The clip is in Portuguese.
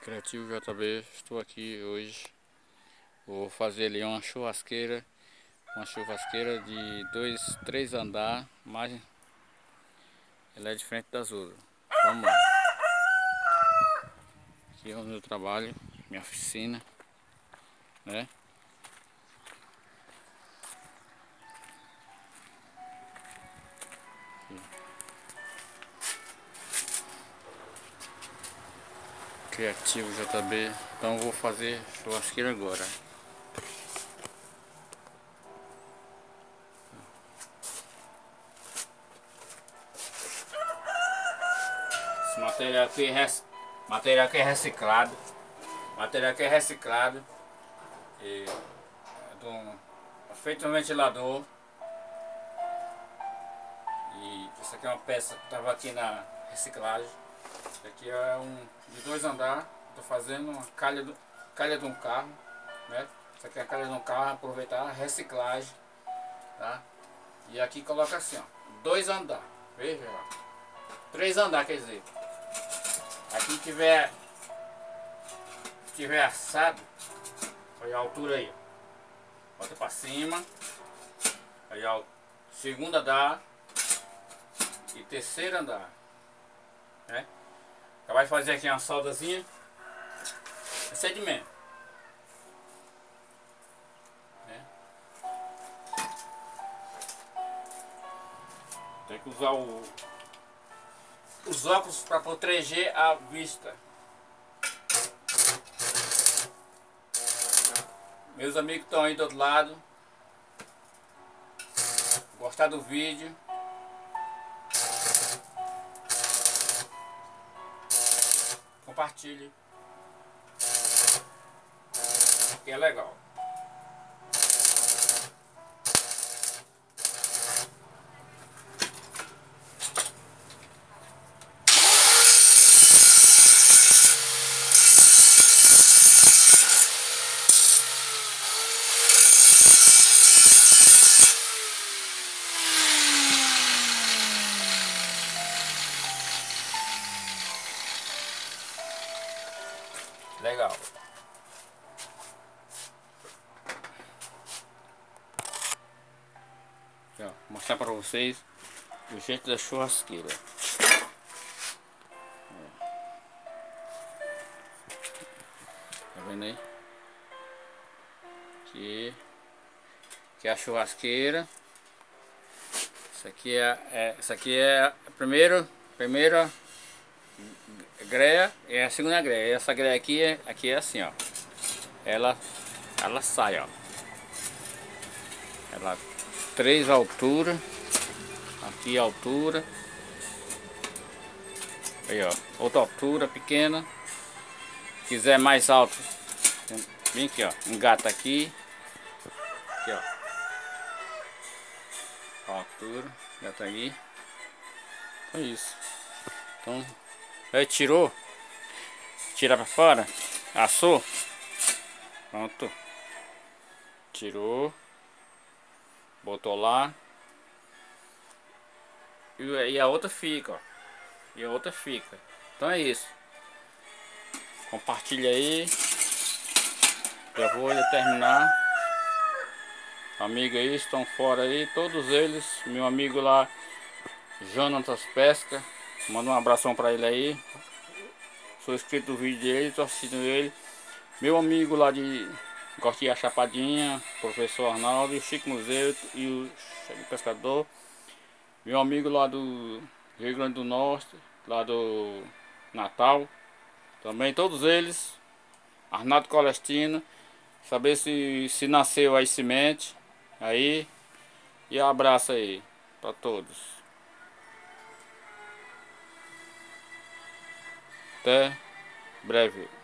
Criativo JB, estou aqui hoje. Vou fazer ali uma churrasqueira de 3 andares, mas ela é diferente das outras. Vamos lá. Aqui é o meu trabalho, minha oficina, né? Criativo JB, então vou fazer churrasqueira agora. Esse material aqui é reciclado. E é feito um ventilador. E isso aqui é uma peça que estava aqui na reciclagem. Isso aqui é de 2 andares. Estou fazendo uma calha de um carro, né? Isso aqui é a calha de um carro, aproveitar a reciclagem, tá? E aqui coloca assim, ó, 2 andares. Veja lá. 3 andares, quer dizer. Aqui tiver assado, olha a altura aí, ó. Bota pra cima. Aí ó, segundo andar e terceiro andar, né? Vai fazer aqui uma soldazinha. Esse é de menos, né? Tem que usar os óculos para proteger a vista. Meus amigos que estão aí do outro lado, gostar do vídeo, compartilhe, que é legal. Legal. Aqui, ó, vou mostrar para vocês o jeito da churrasqueira. Tá vendo aí? Aqui é a churrasqueira. Essa aqui é a primeira greia e a segunda greia. E essa greia aqui é assim, ó. Ela sai, ó. Ela 3 alturas. Aqui a altura. Aí, ó. Outra altura pequena. Se quiser mais alto, vem aqui, ó. Engata aqui. Aqui, ó. A altura. Engata aí. Então é isso. Então, aí tirou. Tira pra fora. Assou. Pronto. Tirou. Botou lá. E a outra fica, ó. E a outra fica. Então é isso. Compartilha aí. Já vou terminar. Amigos aí estão fora aí. Todos eles. Meu amigo lá, Jonatas Pesca. Manda um abração pra ele aí. Sou inscrito no vídeo dele. Tô assistindo ele. Meu amigo lá de Gortia Chapadinha, professor Arnaldo, Chico Museu e o Chegue Pescador. Meu amigo lá do Rio Grande do Norte, lá do Natal. Também todos eles. Arnaldo Colestino. Saber se nasceu aí semente. Aí. E abraço aí para todos. Até breve.